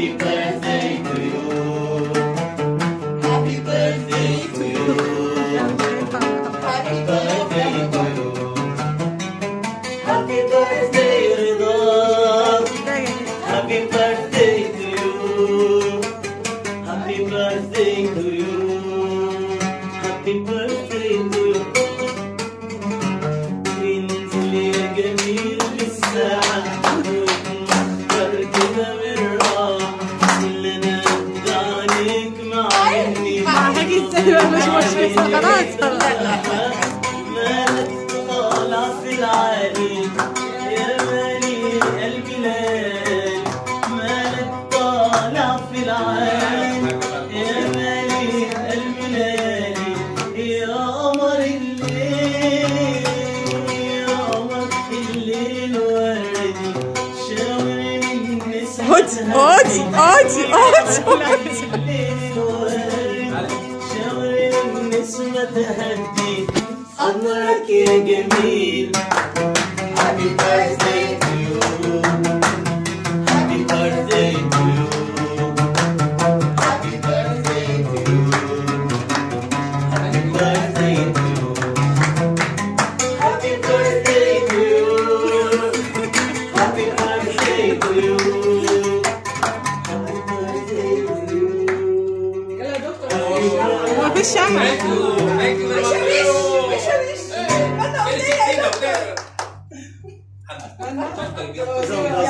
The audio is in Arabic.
Happy birthday to you. Happy birthday to you. Happy birthday to you. Happy birthday Rida. Happy birthday to you. Happy birthday to you. Happy birthday to you. انزل يا جميل بالساعة نفكر كده بالراحة كلنا عليك مع اني هاجي ازاي مش خلاص مالك طالع في العالي يا مالي قلبي ليالي مالك طالع في العالي يا مالي قلبي ليالي يا قمر الليل يا قمر الليل وردي شاور النسمة شاور النسمة تهدي أمرك يا جميل. Happy birthday to you. Happy birthday to you. Happy birthday to you. Happy birthday to you. Happy birthday to you. Happy birthday to you. Happy birthday to you. ما فيش شمع. مش